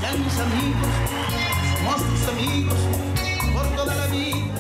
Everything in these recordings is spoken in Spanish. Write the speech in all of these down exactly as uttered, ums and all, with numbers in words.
sean mis amigos, somos tus amigos por toda la vida.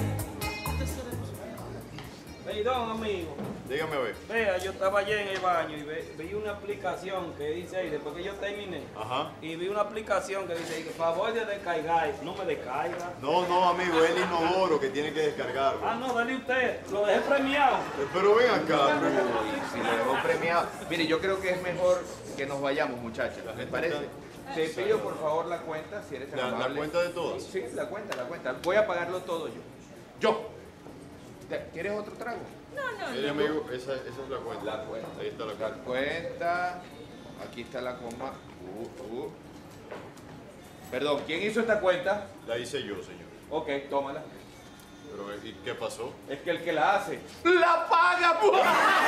Perdón, amigo. Dígame, a ver. Vea, yo estaba allá en el baño y ve- vi una aplicación que dice ahí, después que yo terminé, Ajá. y vi una aplicación que dice ahí, favor de descargar, no me descarga. No, no, amigo, es el inodoro que tiene que descargarlo. Ah, no, dale usted, lo dejé premiado. Eh, Pero ven acá. Si lo dejó premiado. Mire, yo creo que es mejor que nos vayamos, muchachos. ¿Les parece? Te pido por favor la cuenta, si eres tan La, la amable. cuenta de todas. Sí, la cuenta, la cuenta. Voy a pagarlo todo yo. Yo. ¿Te- ¿Quieres otro trago? No, no, Mire, no. amigo, esa, esa es la cuenta. La cuenta. Ahí está la La cuenta. cuenta. Aquí está la coma. Uh, uh. Perdón, ¿quién hizo esta cuenta? La hice yo, señor. Ok, tómala. Pero, ¿y qué pasó? Es que el que la hace, ¡la paga! ¡Pues!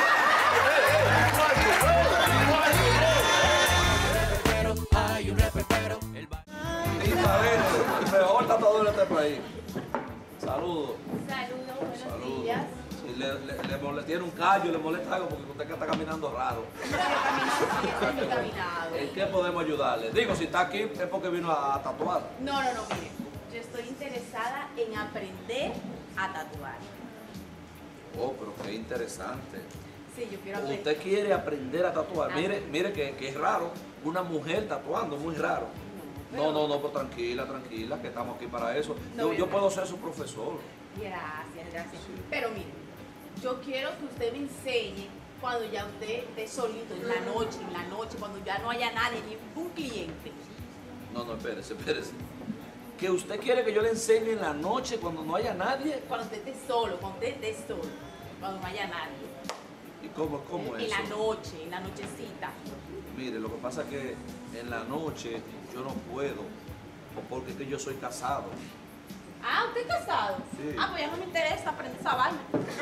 Isabel, el mejor tatuador de este país. Saludos. Saludos, buenos Saludos. días. Sí, le, le, le mole- tiene un callo, le molesta algo porque usted que está caminando raro. Yo camino así, este es mi caminado. ¿En qué podemos ayudarle? Digo, si está aquí es porque vino a, a tatuar. No, no, no, mire. Yo estoy interesada en aprender a tatuar. Oh, pero qué interesante. Sí, yo quiero aprender. Usted quiere aprender a tatuar. Ah. Mire, mire que, que es raro. Una mujer tatuando, muy raro. No, no, no, pues tranquila, tranquila, que estamos aquí para eso. No, Yo, yo ¿verdad? puedo ser su profesor. Gracias, gracias. Pero mire, yo quiero que usted me enseñe cuando ya usted esté solito, en la noche, en la noche, cuando ya no haya nadie, ningún cliente. No, no, espérese, espérese. Que usted quiere que yo le enseñe en la noche cuando no haya nadie. Cuando usted esté solo, cuando usted esté solo, cuando no haya nadie. ¿Y cómo, cómo es En eso? la noche, en la nochecita. Mire, lo que pasa es que en la noche yo no puedo, o porque es que yo soy casado. Ah, ¿usted es casado? Sí. Ah, pues ya no me interesa aprender esa vaina.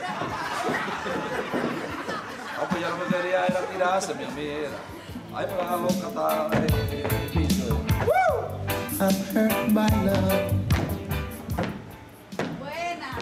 Ah, pues ya lo que quería era tirarse, mi amiga. Ay, me van a loca, está eh, eh, lindo. I'm hurt by love. Buena.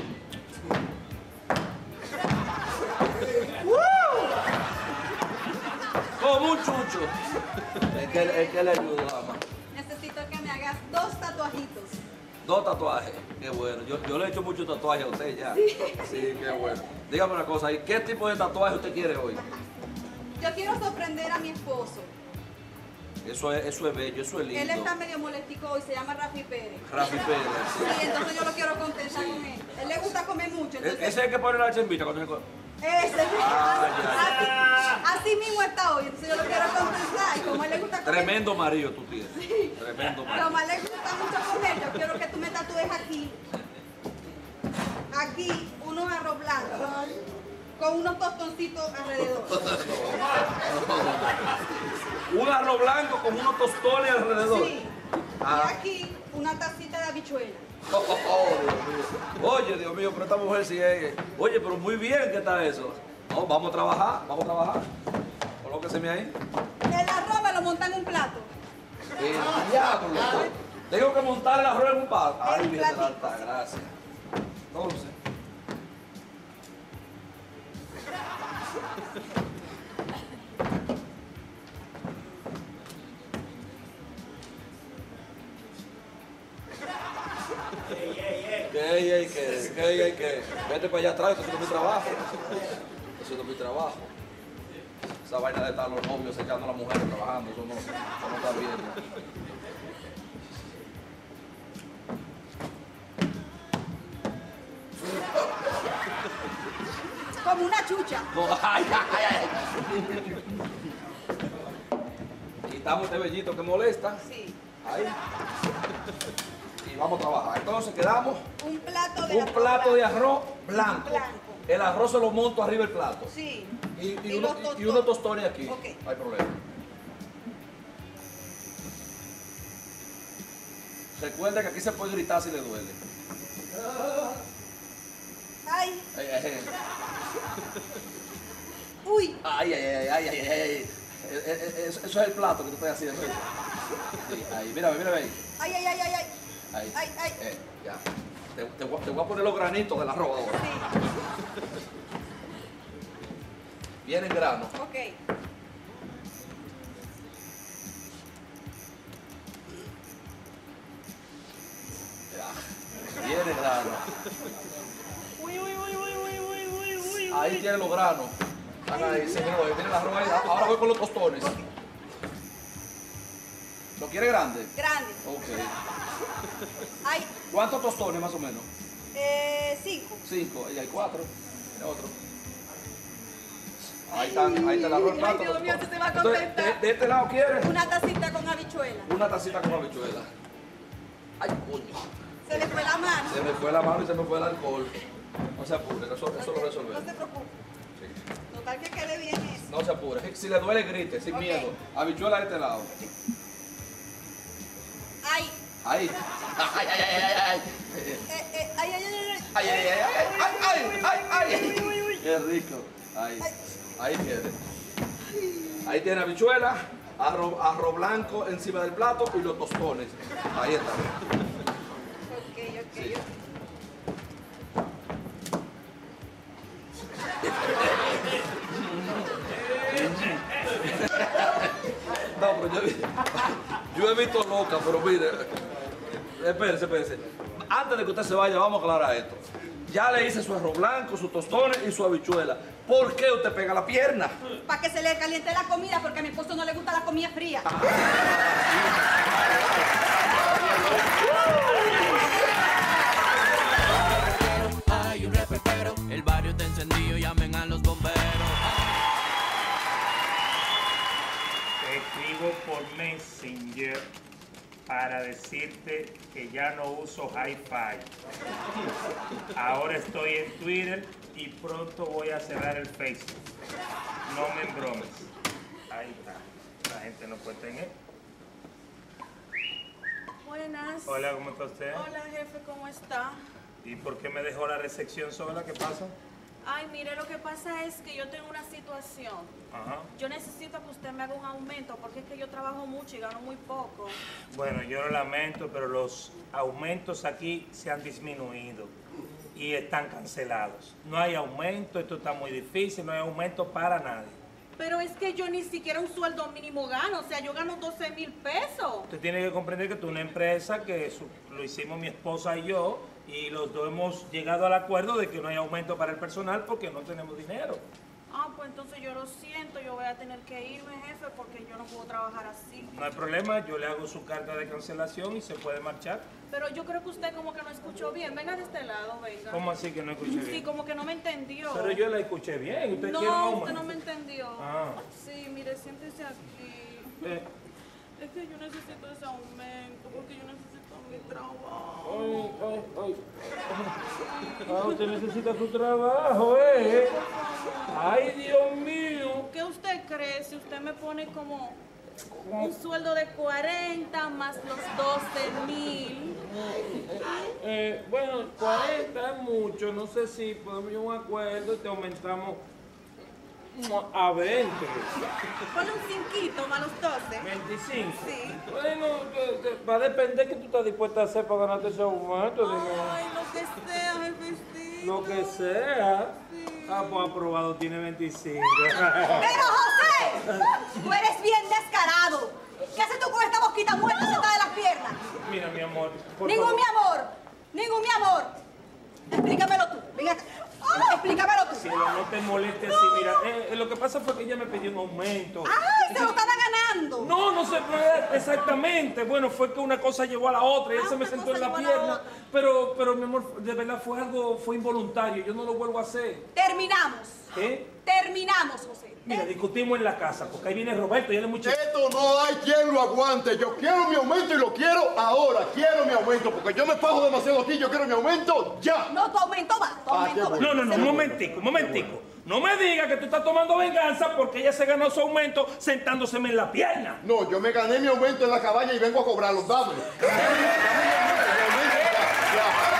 Como un chucho. Es que, es que le ayudo, ama. Necesito que me hagas dos tatuajitos. Dos tatuajes, qué bueno. Yo, yo le he hecho muchos tatuajes a usted ya. Sí. Sí, qué bueno. Dígame una cosa, ¿y qué tipo de tatuaje usted quiere hoy? Yo quiero sorprender a mi esposo. Eso es, eso es bello, eso es lindo. Él está medio molestico hoy, se llama Rafi Pérez. Rafi Pérez. Sí, entonces yo lo quiero contentar Sí. con él. Él le gusta comer mucho, E- entonces... Ese es el que pone la chembita cuando se co- Ese, Ah, así, así mismo está hoy, entonces yo lo quiero contentar. Y como a él le gusta comer... Tremendo marido tú tienes. Tremendo marido. Como a él le gusta mucho comer, yo quiero que tú me tatúes aquí. Aquí, unos arroz blancos. Con unos tostoncitos alrededor. Un arroz blanco con unos tostones alrededor. Sí. Ah. Y aquí, una tacita de habichuela. Oh, oh, oh, Dios mío. Oye, Dios mío, pero esta mujer sí es. Oye, pero muy bien que está eso. No, vamos a trabajar, vamos a trabajar. Colóqueseme ahí. El arroz me lo monta en un plato. El diablo. Tengo que montar el arroz en un plato. Ay, En mi platito. alta gracias. Entonces. ¿Qué, ey, ey, qué, qué, ey, ey, qué? Vete para allá atrás, esto es mi trabajo. Eso es mi trabajo. Esa vaina de estar los novios echando a las mujeres trabajando, eso no, eso no está bien. Como una chucha. No, ay, ay, ay. Quitamos este vellito que molesta. Sí. Ahí. Y vamos a trabajar. Entonces quedamos Un plato de un arroz plato de blanco. arroz blanco. Blanco. El arroz se lo monto arriba del plato. Sí. Y, y, Y uno- los y- y tostones. unos tostones aquí. Ok. No hay problema. Recuerda que aquí se puede gritar si le duele. Ay, Ay, ay, ay. uy. Ay, ay, ay, ay, ay, ay, ay. Eh, eh, eh, Eso eso es el plato que tú estás haciendo. Sí, ahí, mírame, mírame ahí. Ay, ay, ay, ay, ay. Ahí. Ay, ay. Eh, ya. Te, te voy, a- te voy a poner los granitos del arroz ahora. Sí. Viene en grano. Ok. Uy, uy, uy, uy, uy, uy, uy, uy. Ahí tiene los granos. Están ahí, señor. Ahí tiene la arroz ahí. Ahora voy con los tostones. ¿Lo quiere grande? Grande. Ok. Hay ¿Cuántos tostones más o menos? eh, cinco. Cinco. Y hay cuatro. Tiene otro. Ahí están, ahí está el arroz, el plato. Ay, Dios mío, los se te va a tostones. contentar. Entonces, de, de este lado quiere Una tacita con habichuela. una tacita con habichuela. Ay, coño. Se le fue la mano. Se me fue la mano y se me fue el alcohol. No se apure, eso, eso lo No resolvemos. se preocupe. Sí. Total que quede bien eso. No se apure. Si le duele, grite, sin Ok. miedo. Habichuela de este lado. Ay, Ahí. Ay, ay, ay, ay, ay. eh, eh, ay, ay, ay, ay. Ay, ay, ay, ay, ay, ay, ay, ay. Qué rico. Ahí. Ahí tiene. Ahí tiene habichuela, arroz, arroz blanco encima del plato y los tostones. Ahí está. Ok, ok, Sí. No, pero yo, he vi- yo he visto loca, pero mire, espérese, espérese. Antes de que usted se vaya, vamos a aclarar esto. Ya le hice su arroz blanco, sus tostones y su habichuela. ¿Por qué usted pega la pierna? Para que se le caliente la comida, porque a mi esposo no le gusta la comida fría. Hay un repepero, el barrio está encendido, llamen a los bomberos. Te escribo por Messenger para decirte que ya no uso Hi-Fi. Ahora estoy en Twitter y pronto voy a cerrar el Facebook. No me embromes. Ahí está. La gente no puede tener. Buenas. Hola, ¿cómo está usted? Hola, jefe, ¿cómo está? ¿Y por qué me dejó la recepción sola? ¿Qué pasa? Ay, mire, lo que pasa es que yo tengo una situación. Ajá. Yo necesito que usted me haga un aumento porque es que yo trabajo mucho y gano muy poco. Bueno, yo lo lamento, pero los aumentos aquí se han disminuido y están cancelados. No hay aumento, esto está muy difícil, no hay aumento para nadie. Pero es que yo ni siquiera un sueldo mínimo gano, o sea, yo gano doce mil pesos. Usted tiene que comprender que esto es una empresa que su- lo hicimos mi esposa y yo y los dos hemos llegado al acuerdo de que no hay aumento para el personal porque no tenemos dinero. Ah, pues entonces yo lo siento, yo voy a tener que irme, jefe, porque yo no puedo trabajar así. No hay problema, yo le hago su carta de cancelación y se puede marchar. Pero yo creo que usted como que no escuchó bien. Venga de este lado, venga. ¿Cómo así que no escuché bien? Sí, como que no me entendió. Pero yo la escuché bien, ¿usted quiere un No, aumento? usted no me entendió. Ah. Sí, mire, siéntese aquí. Eh, Es que yo necesito ese aumento, porque yo necesito mi trabajo. Ay, ay, ay. Ah, usted necesita su trabajo, ¿eh? Ay, Dios mío. ¿Qué usted cree si usted me pone como un sueldo de cuarenta más los doce mil? Eh, bueno, cuarenta es mucho. No sé si podemos llegar a un acuerdo y te aumentamos a veinte. Ponle un cinquito más los doce. veinticinco. Sí. Bueno, que- que va a depender qué tú estás dispuesta a hacer para ganarte ese aumento. Dime. Ay, lo que sea, jefecito. Lo que sea. Sí. Ah, pues aprobado, tiene veinticinco. Pero José, tú eres bien descarado. ¿Qué haces tú con esta mosquita muerta sentada de las piernas? Mira, mi amor, por Ningún favor. mi amor, ningún mi amor. Explícamelo tú. Ven acá. Explícamelo tú. Cielo, no te molestes así, mira. eh, eh, lo que pasa fue que ella me pidió un aumento. ¡Ay, se lo estaba ganando! No, no sé pero exactamente. Bueno, fue que una cosa llevó a la otra y él Ah, se me una sentó cosa en la llevó a la pierna. otra. Pero, pero, mi amor, de verdad fue algo, fue involuntario. Yo no lo vuelvo a hacer. Terminamos. ¿Eh? Terminamos, José. Mira, discutimos en la casa, porque ahí viene Roberto y él es mucho. Esto no hay quien lo aguante. Yo quiero mi aumento y lo quiero ahora. Quiero mi aumento porque yo me fajo demasiado aquí. Yo quiero mi aumento ya. No, tu aumento va. Tu Ah, aumento qué va. bueno. No, no, no, un momentico, un momentico. No me digas que tú estás tomando venganza porque ella se ganó su aumento sentándoseme en la pierna. No, yo me gané mi aumento en la cabaña y vengo a cobrarlo. Dame. Dame mi aumento, mi aumento ya, ya.